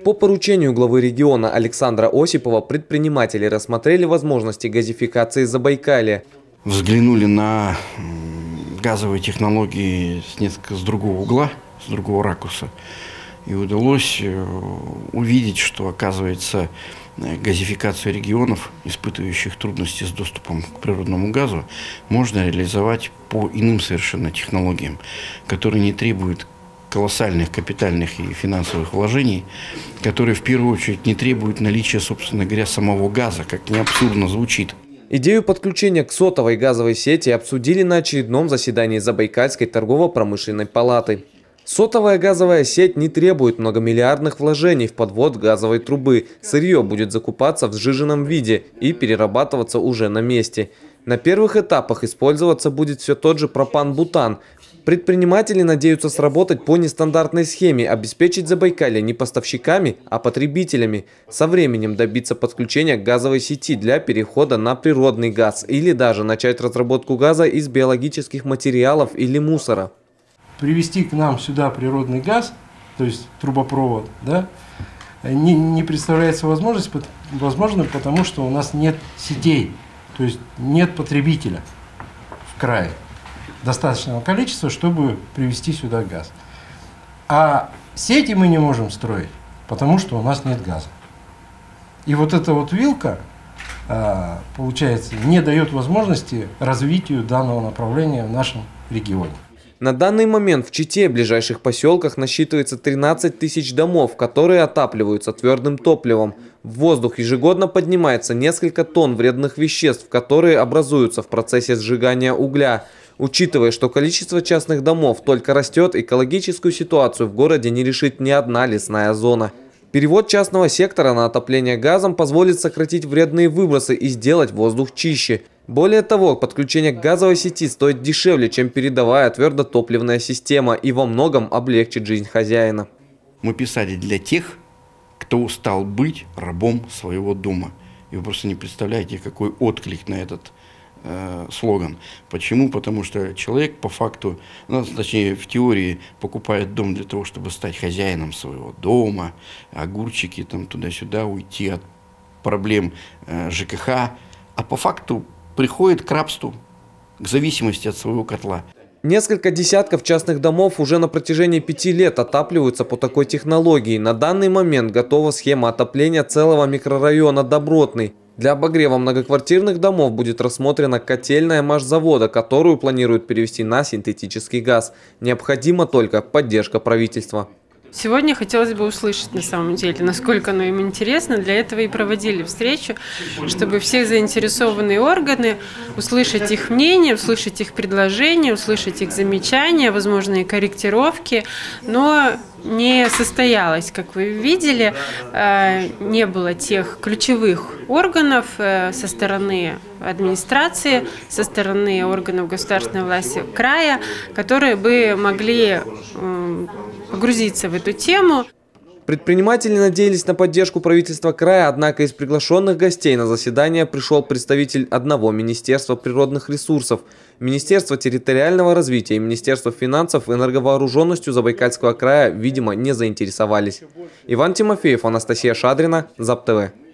По поручению главы региона Александра Осипова предприниматели рассмотрели возможности газификации Забайкалья. Взглянули на газовые технологии с другого угла, с другого ракурса. И удалось увидеть, что, оказывается, газификацию регионов, испытывающих трудности с доступом к природному газу, можно реализовать по иным совершенно технологиям, которые не требуют колоссальных капитальных и финансовых вложений, которые в первую очередь не требуют наличия, собственно говоря, самого газа, как ни абсурдно звучит. Идею подключения к сотовой газовой сети обсудили на очередном заседании Забайкальской торгово-промышленной палаты. Сотовая газовая сеть не требует многомиллиардных вложений в подвод газовой трубы. Сырье будет закупаться в сжиженном виде и перерабатываться уже на месте. На первых этапах использоваться будет все тот же пропан-бутан. Предприниматели надеются сработать по нестандартной схеме, обеспечить Забайкалье не поставщиками, а потребителями. Со временем добиться подключения к газовой сети для перехода на природный газ или даже начать разработку газа из биологических материалов или мусора. Привезти к нам сюда природный газ, то есть трубопровод, да, не представляется возможным, потому что у нас нет сетей, то есть нет потребителя в крае достаточного количества, чтобы привезти сюда газ. А сети мы не можем строить, потому что у нас нет газа. И вот эта вот вилка, получается, не дает возможности развитию данного направления в нашем регионе. На данный момент в Чите, ближайших поселках, насчитывается 13 тысяч домов, которые отапливаются твердым топливом. В воздух ежегодно поднимается несколько тонн вредных веществ, которые образуются в процессе сжигания угля. Учитывая, что количество частных домов только растет, экологическую ситуацию в городе не решит ни одна лесная зона. Перевод частного сектора на отопление газом позволит сократить вредные выбросы и сделать воздух чище. Более того, подключение к газовой сети стоит дешевле, чем передовая твердотопливная система, и во многом облегчит жизнь хозяина. Мы писали для тех, кто устал быть рабом своего дома. И вы просто не представляете, какой отклик на этот слоган. Почему? Потому что человек по факту, точнее в теории, покупает дом для того, чтобы стать хозяином своего дома, огурчики там туда-сюда, уйти от проблем ЖКХ, а по факту приходит к рабству, к зависимости от своего котла. Несколько десятков частных домов уже на протяжении 5 лет отапливаются по такой технологии. На данный момент готова схема отопления целого микрорайона Добротный. Для обогрева многоквартирных домов будет рассмотрена котельная машзавода, которую планируют перевести на синтетический газ. Необходима только поддержка правительства. Сегодня хотелось бы услышать на самом деле, насколько оно им интересно. Для этого и проводили встречу, чтобы все заинтересованные органы услышать их мнение, услышать их предложения, услышать их замечания, возможные корректировки. Но не состоялось, как вы видели, не было тех ключевых органов со стороны администрации, со стороны органов государственной власти края, которые бы могли погрузиться в эту тему. Предприниматели надеялись на поддержку правительства края, однако из приглашенных гостей на заседание пришел представитель одного Министерства природных ресурсов, Министерства территориального развития и Министерства финансов энерговооруженностью Забайкальского края, видимо, не заинтересовались. Иван Тимофеев, Анастасия Шадрина, ЗАП-ТВ.